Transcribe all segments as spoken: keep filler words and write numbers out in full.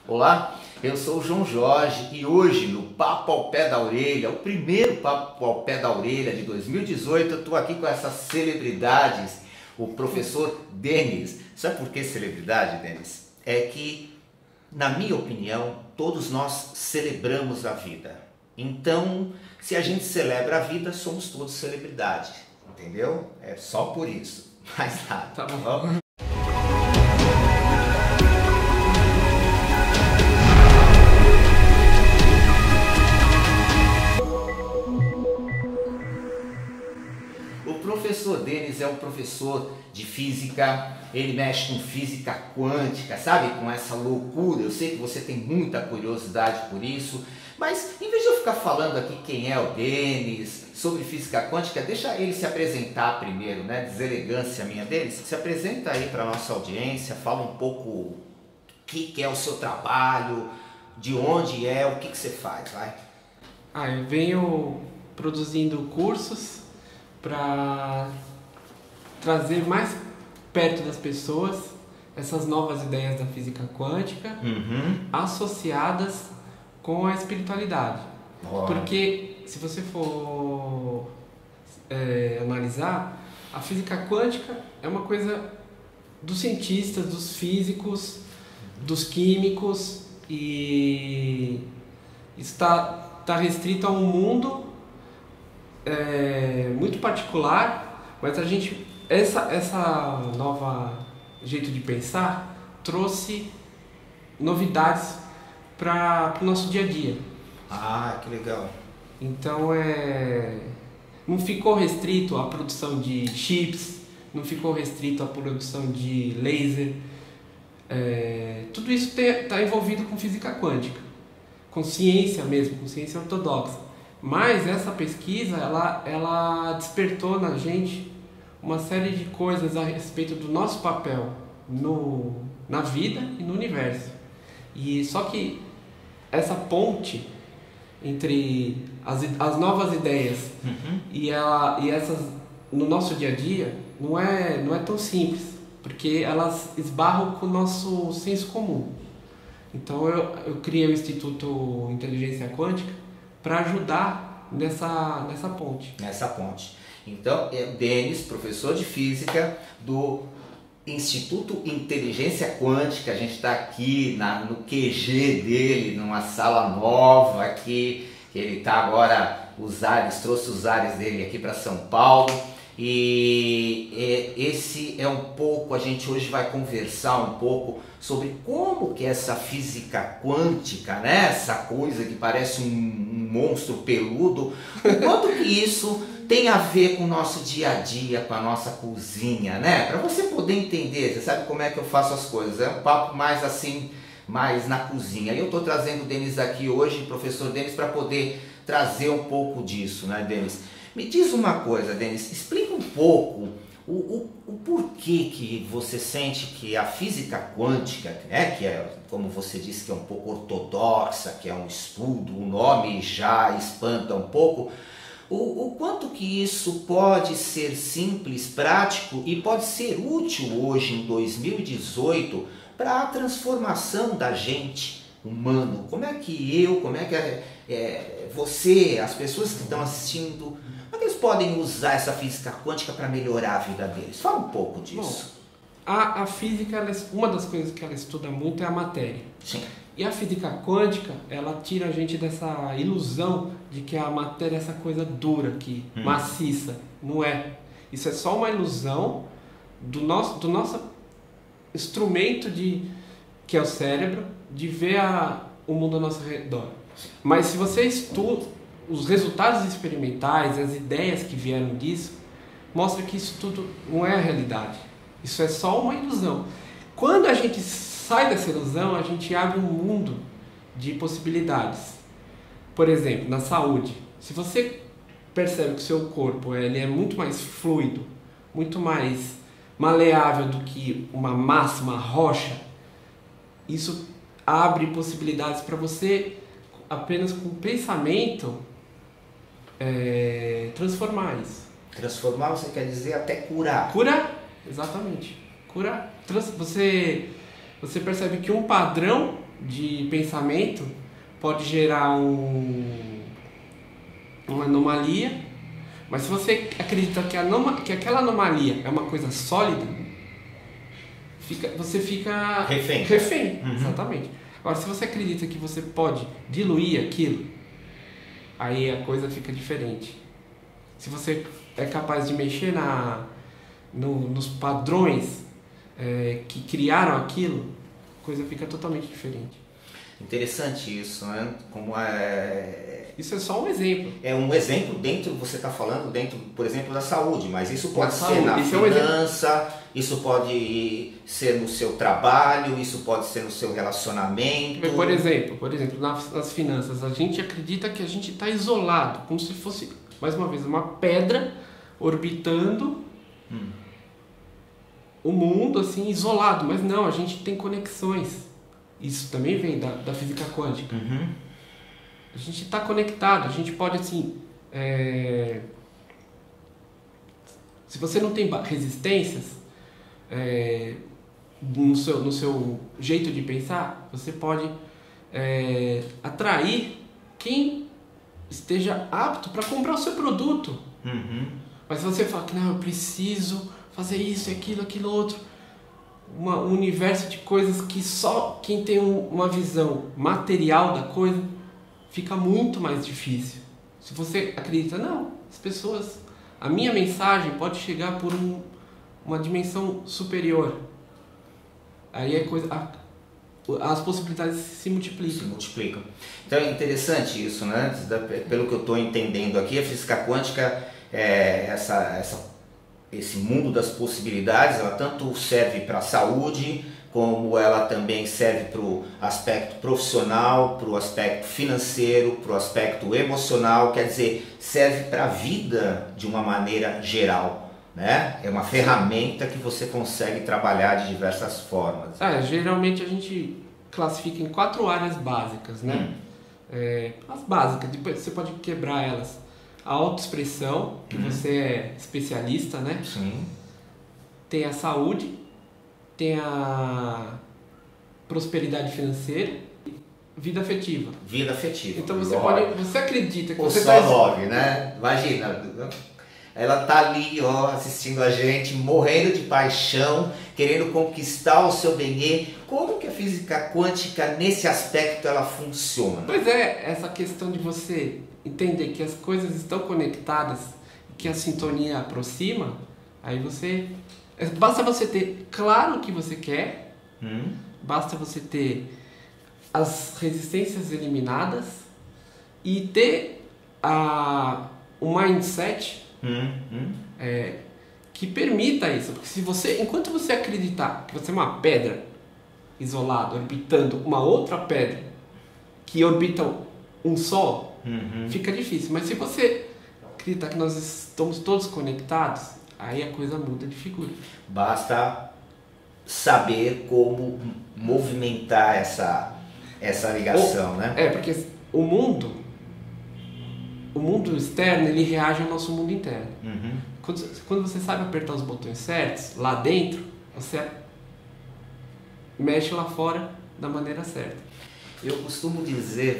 Olá, eu sou o João Jorge e hoje no Papo ao Pé da Orelha, o primeiro Papo ao Pé da Orelha de dois mil e dezoito, eu estou aqui com essas celebridades, o professor Denis. Sabe por que celebridade, Denis? É que, na minha opinião, todos nós celebramos a vida. Então, se a gente celebra a vida, somos todos celebridade, entendeu? É só por isso, mais nada. Tá bom. O professor Denis é um professor de física, ele mexe com física quântica, sabe? Com essa loucura. Eu sei que você tem muita curiosidade por isso, mas em vez de eu ficar falando aqui quem é o Denis, sobre física quântica, deixa ele se apresentar primeiro, né? Deselegância minha deles. Se apresenta aí para a nossa audiência, fala um pouco o que, que é o seu trabalho, de onde é, o que, que você faz, vai. Ah, eu venho produzindo cursos para trazer mais perto das pessoas essas novas ideias da física quântica, Uhum. associadas com a espiritualidade. Oh. Porque se você for é, analisar, a física quântica é uma coisa dos cientistas, dos físicos, dos químicos, e está, está restrito a um mundo É, muito particular, mas a gente essa essa nova jeito de pensar trouxe novidades para o nosso dia a dia. Ah, que legal. Então é não ficou restrito à produção de chips, não ficou restrito à produção de laser. É, tudo isso está envolvido com física quântica, com ciência mesmo, com ciência ortodoxa. Mas essa pesquisa, ela, ela despertou na gente uma série de coisas a respeito do nosso papel no, na vida e no universo. E só que essa ponte entre as, as novas ideias Uhum. e, ela, e essas no nosso dia a dia não é, não é tão simples, porque elas esbarram com o nosso senso comum. Então eu, eu criei o Instituto Inteligência Quântica para ajudar nessa, nessa ponte. Nessa ponte. Então, é o Denis, professor de física do Instituto Inteligência Quântica. A gente está aqui na, no Q G dele, numa sala nova aqui, que ele está agora, os ares, trouxe os ares dele aqui para São Paulo. E é, esse é um pouco, a gente hoje vai conversar um pouco sobre como que essa física quântica, né, essa coisa que parece um, um monstro peludo, o quanto que isso tem a ver com o nosso dia a dia, com a nossa cozinha, né? Para você poder entender, você sabe como é que eu faço as coisas, é um papo mais assim, mais na cozinha. E eu estou trazendo o Denis aqui hoje, professor Denis, para poder trazer um pouco disso, né, Denis? Me diz uma coisa, Denis, explica um pouco o, o, o porquê que você sente que a física quântica, né, que é, como você disse, que é um pouco ortodoxa, que é um estudo, o nome já espanta um pouco, o, o quanto que isso pode ser simples, prático e pode ser útil hoje em dois mil e dezoito para a transformação da gente humano. Como é que eu, como é que é, é, você, as pessoas que estão assistindo, como é que eles podem usar essa física quântica para melhorar a vida deles? Fala um pouco disso. Bom, a, a física, ela, uma das coisas que ela estuda muito é a matéria. Sim. E a física quântica, ela tira a gente dessa ilusão de que a matéria é essa coisa dura aqui, hum. maciça. Não é. Isso é só uma ilusão do nosso, do nosso instrumento, de, que é o cérebro, de ver a, o mundo ao nosso redor. Mas se você estuda os resultados experimentais, as ideias que vieram disso, mostram que isso tudo não é a realidade. Isso é só uma ilusão. Quando a gente sai dessa ilusão, a gente abre um mundo de possibilidades. Por exemplo, na saúde. Se você percebe que o seu corpo ele é muito mais fluido, muito mais maleável do que uma massa, uma rocha, isso abre possibilidades para você, apenas com o pensamento, é, transformar isso. Transformar, você quer dizer até curar. Curar, exatamente. Curar. Trans, você, você percebe que um padrão de pensamento pode gerar um, uma anomalia, mas se você acredita que, anoma, que aquela anomalia é uma coisa sólida, fica, você fica refém. refém Uhum. Exatamente. Agora, se você acredita que você pode diluir aquilo, aí a coisa fica diferente. Se você é capaz de mexer na, no, nos padrões é, que criaram aquilo, a coisa fica totalmente diferente. Interessante isso, né? Como é... Isso é só um exemplo. É um exemplo dentro, você está falando dentro, por exemplo, da saúde, mas isso pode Da ser saúde. na Isso é um finança, isso pode ser no seu trabalho, isso pode ser no seu relacionamento. Por exemplo, por exemplo, nas, nas finanças, a gente acredita que a gente está isolado, como se fosse, mais uma vez, uma pedra orbitando hum. o mundo, assim, isolado. Mas não, a gente tem conexões. Isso também vem da, da física quântica. Uhum. A gente está conectado, a gente pode, assim... É... Se você não tem resistências é... no, seu, no seu jeito de pensar, você pode é... atrair quem esteja apto para comprar o seu produto. Uhum. Mas se você fala que não, eu preciso fazer isso, aquilo, aquilo outro... Uma, um universo de coisas que só quem tem um, uma visão material da coisa fica muito mais difícil. Se você acredita, não, as pessoas, a minha mensagem pode chegar por um, uma dimensão superior. Aí é coisa, a, as possibilidades se multiplicam. Se multiplicam. Então é interessante isso, né? Pelo que eu estou entendendo aqui, a física quântica é essa, essa esse mundo das possibilidades, ela tanto serve para a saúde, como ela também serve para o aspecto profissional, para o aspecto financeiro, para o aspecto emocional, quer dizer, serve para a vida de uma maneira geral, né? É uma ferramenta que você consegue trabalhar de diversas formas. É, geralmente a gente classifica em quatro áreas básicas, né? Hum. É, as básicas, depois você pode quebrar elas. A autoexpressão, que uhum. você é especialista, né? Sim. Tem a saúde, tem a prosperidade financeira, vida afetiva. Vida afetiva. Então você love. pode, você acredita que Ou você só tá... love, né? Imagina, ela tá ali, ó, assistindo a gente, morrendo de paixão, querendo conquistar o seu bem. Como que a física quântica nesse aspecto ela funciona? Pois é, essa questão de você entender que as coisas estão conectadas, que a sintonia aproxima, aí você... Basta você ter claro o que você quer, hum. basta você ter as resistências eliminadas e ter a, o mindset hum. Hum. É, que permita isso. Porque se você, enquanto você acreditar que você é uma pedra isolada, orbitando uma outra pedra que orbita um sol, Uhum. fica difícil, mas se você acreditar que nós estamos todos conectados, aí a coisa muda de figura. Basta saber como movimentar essa, essa ligação, Ou, né? É, porque o mundo, o mundo externo, ele reage ao nosso mundo interno. Uhum. Quando, quando você sabe apertar os botões certos, lá dentro, você mexe lá fora da maneira certa. Eu costumo dizer...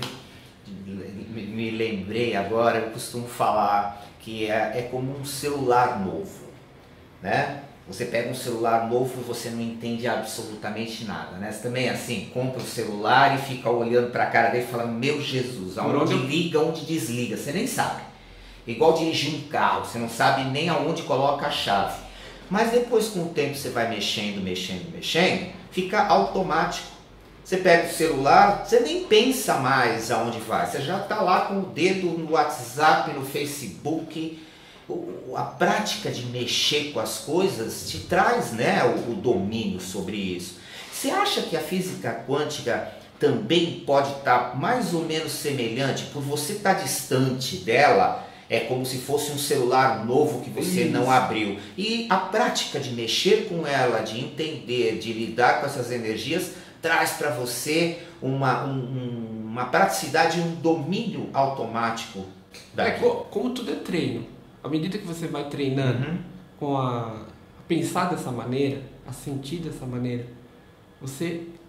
Me lembrei agora, eu costumo falar que é, é como um celular novo, né? Você pega um celular novo e você não entende absolutamente nada, né? Você também assim, compra o celular e fica olhando para a cara dele e fala, meu Jesus, aonde liga, onde desliga, você nem sabe. Igual dirigir um carro, você não sabe nem aonde coloca a chave. Mas depois com o tempo você vai mexendo, mexendo, mexendo, fica automático. Você pega o celular, você nem pensa mais aonde vai, você já está lá com o dedo no WhatsApp, no Facebook. A prática de mexer com as coisas te traz, né, o, o domínio sobre isso. Você acha que a física quântica também pode estar mais ou menos semelhante, por você estar distante dela, é como se fosse um celular novo que você isso. não abriu. E a prática de mexer com ela, de entender, de lidar com essas energias, traz para você uma, um, uma praticidade, um domínio automático. É, como tudo é treino. À medida que você vai treinando uhum. com a, a pensar dessa maneira, a sentir dessa maneira, você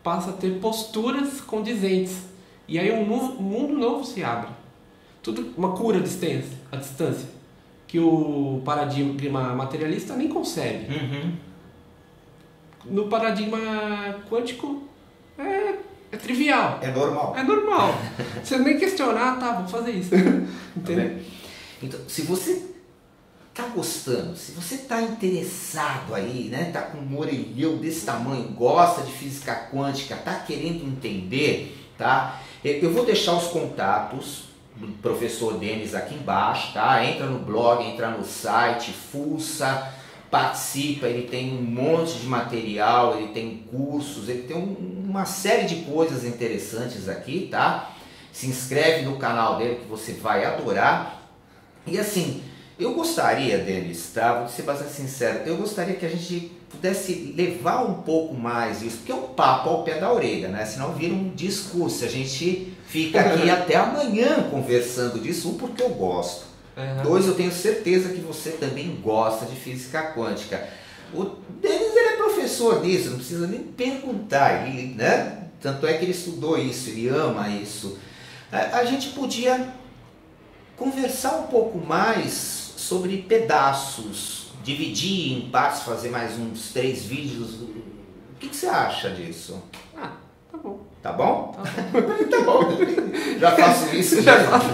passa a ter posturas condizentes. E aí um, novo, um mundo novo se abre. Tudo uma cura à distância, à distância que o paradigma materialista nem concebe. Uhum. No paradigma quântico é, é trivial. É normal. É normal. Você nem questionar, tá, vou fazer isso. Entendeu? Então, se você tá gostando, se você tá interessado aí, né, tá com um orelhão desse tamanho, gosta de física quântica, tá querendo entender, tá? Eu vou deixar os contatos do professor Denis aqui embaixo, tá? Entra no blog, entra no site, fuça, participa, ele tem um monte de material, ele tem cursos, ele tem um, uma série de coisas interessantes aqui, tá? Se inscreve no canal dele que você vai adorar. E assim, eu gostaria, Denis, tá? Vou ser bastante sincero, eu gostaria que a gente pudesse levar um pouco mais isso, porque é um papo ao pé da orelha, né? Senão vira um discurso, a gente fica aqui até amanhã conversando disso, um, porque eu gosto. Uhum. Dois, eu tenho certeza que você também gosta de física quântica. O Denis, ele é professor disso, não precisa nem perguntar, ele, né? Tanto é que ele estudou isso, ele ama isso. A, a gente podia conversar um pouco mais sobre pedaços, dividir em partes, fazer mais uns três vídeos. O que, que você acha disso? Ah, tá bom. Tá bom? Tá bom. Tá bom. Já faço isso. Já faço.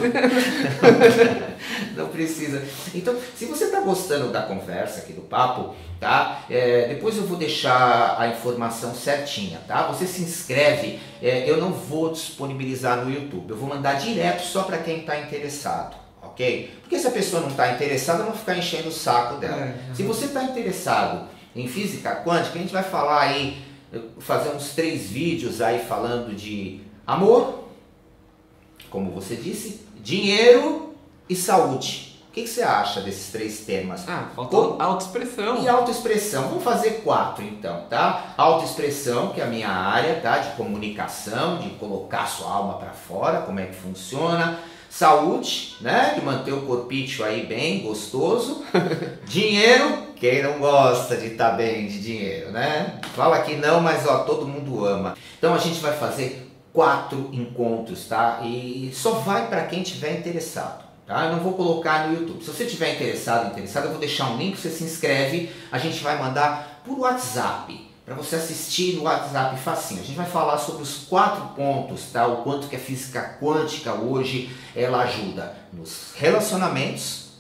Não precisa. Então, se você está gostando da conversa aqui, do papo, tá? É, depois eu vou deixar a informação certinha, tá? Você se inscreve, é, eu não vou disponibilizar no YouTube, eu vou mandar direto só para quem está interessado, ok? Porque se a pessoa não está interessada, eu não vou ficar enchendo o saco dela. É, se você está interessado em física quântica, a gente vai falar aí, fazer uns três vídeos aí falando de amor, como você disse, dinheiro e saúde. O que, que você acha desses três temas? Ah, faltou Com... autoexpressão. E autoexpressão. Vamos fazer quatro então, tá? Autoexpressão, que é a minha área, tá? De comunicação, de colocar sua alma para fora, como é que funciona. Saúde, né? De manter o corpício aí bem gostoso. Dinheiro, quem não gosta de estar bem de dinheiro, né? Fala que não, mas ó, todo mundo ama. Então a gente vai fazer quatro encontros, tá? E só vai para quem tiver interessado, tá? Eu não vou colocar no YouTube. Se você tiver interessado, interessado, eu vou deixar um link, você se inscreve, a gente vai mandar por WhatsApp, para você assistir no WhatsApp facinho. A gente vai falar sobre os quatro pontos, tá? O quanto que a física quântica hoje ela ajuda nos relacionamentos,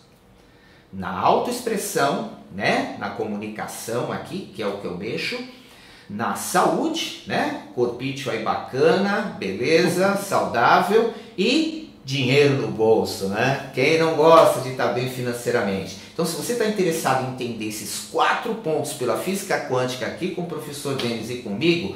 na autoexpressão, né? Na comunicação aqui, que é o que eu mexo, na saúde, né? Corpício aí bacana, beleza, saudável e dinheiro no bolso, né? Quem não gosta de estar bem financeiramente? Então, se você está interessado em entender esses quatro pontos pela física quântica aqui com o professor Denis e comigo,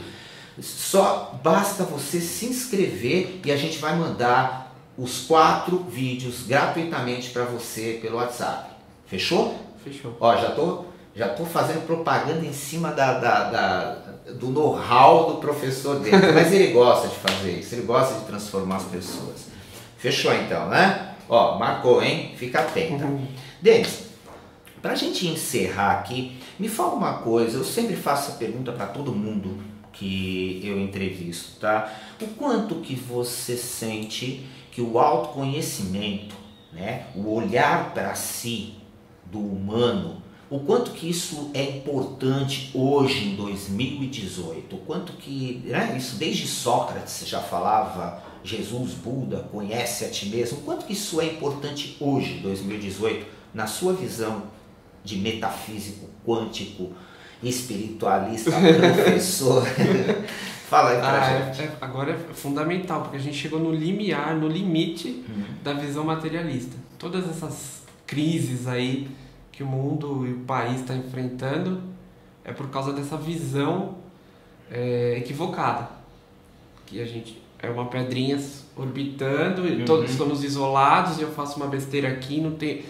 só basta você se inscrever e a gente vai mandar os quatro vídeos gratuitamente para você pelo WhatsApp. Fechou? Fechou. Ó, já tô, já tô fazendo propaganda em cima da, da, da, do know-how do professor Denis, mas ele gosta de fazer isso, ele gosta de transformar as pessoas. Fechou então, né? Ó, marcou, hein? Fica atento. Uhum. Denis, pra gente encerrar aqui, me fala uma coisa, eu sempre faço essa pergunta para todo mundo que eu entrevisto, tá? O quanto que você sente que o autoconhecimento, né, o olhar para si do humano, o quanto que isso é importante hoje em dois mil e dezoito, o quanto que, né, isso desde Sócrates já falava, Jesus, Buda, conhece a ti mesmo, o quanto que isso é importante hoje, dois mil e dezoito, na sua visão de metafísico, quântico, espiritualista, professor? Fala aí pra ah, gente. É, é, agora é fundamental, porque a gente chegou no limiar, no limite uhum. da visão materialista. Todas essas crises aí que o mundo e o país está enfrentando é por causa dessa visão é, equivocada. Que a gente é uma pedrinha orbitando, uhum. todos estamos isolados e eu faço uma besteira aqui, não tem...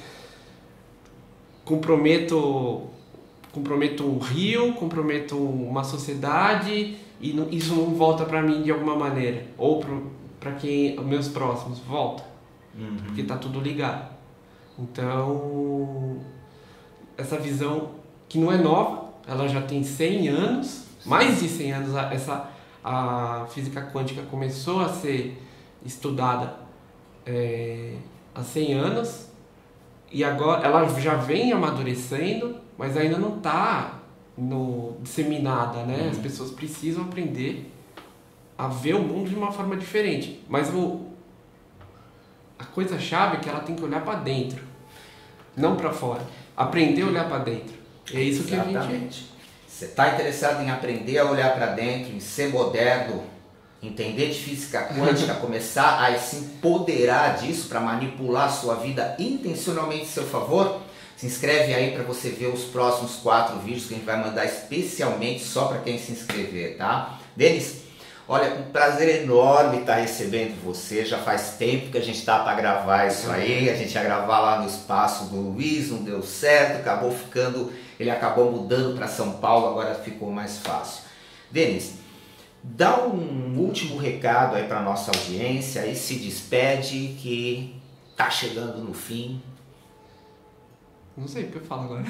comprometo, comprometo um rio, comprometo uma sociedade e não, isso não volta para mim de alguma maneira. Ou para quem, meus próximos, volta. Uhum. Porque tá tudo ligado. Então, essa visão que não é nova, ela já tem cem anos, mais de cem anos, essa a física quântica começou a ser estudada é, há cem anos e agora ela já vem amadurecendo, mas ainda não está no, disseminada, né? Uhum. As pessoas precisam aprender a ver o mundo de uma forma diferente. Mas o, a coisa-chave é que ela tem que olhar para dentro, não para fora. Aprender a olhar para dentro. É isso que Exatamente. a gente... Você está interessado em aprender a olhar para dentro, em ser moderno, entender de física quântica, começar a se empoderar disso para manipular a sua vida intencionalmente a seu favor? Se inscreve aí para você ver os próximos quatro vídeos que a gente vai mandar especialmente só para quem se inscrever, tá? Denis, olha, um prazer enorme estar recebendo você. Já faz tempo que a gente tá para gravar isso aí. A gente ia gravar lá no espaço do Luiz, não deu certo, acabou ficando, ele acabou mudando para São Paulo, agora ficou mais fácil. Denis, dá um último recado aí para nossa audiência e se despede que tá chegando no fim. Não sei o que eu falo agora.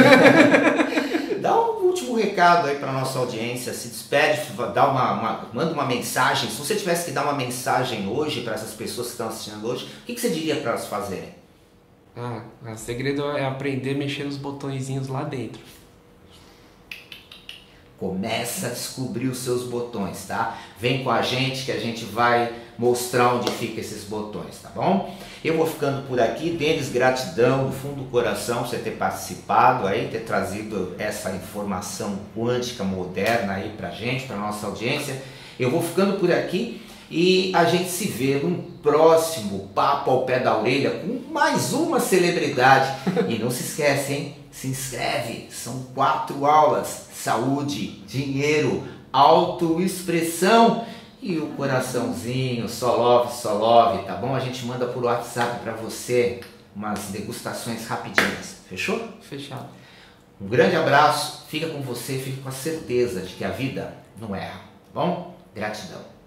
Dá um último recado aí para nossa audiência, se despede, dá uma, uma, manda uma mensagem. Se você tivesse que dar uma mensagem hoje para essas pessoas que estão assistindo hoje, o que, que você diria para elas fazerem? Ah, o segredo é aprender a mexer nos botõezinhos lá dentro. Começa a descobrir os seus botões, tá? Vem com a gente que a gente vai mostrar onde ficam esses botões, tá bom? Eu vou ficando por aqui. Denis, gratidão do fundo do coração por você ter participado aí, ter trazido essa informação quântica moderna aí pra gente, pra nossa audiência. Eu vou ficando por aqui e a gente se vê num próximo Papo ao Pé da Orelha com mais uma celebridade. E não se esquece, hein? Se inscreve, são quatro aulas: saúde, dinheiro, autoexpressão e o coraçãozinho, só love, só love, tá bom? A gente manda por WhatsApp pra você umas degustações rapidinhas, fechou? Fechado. Um grande abraço, fica com você, fica com a certeza de que a vida não erra, tá bom? Gratidão.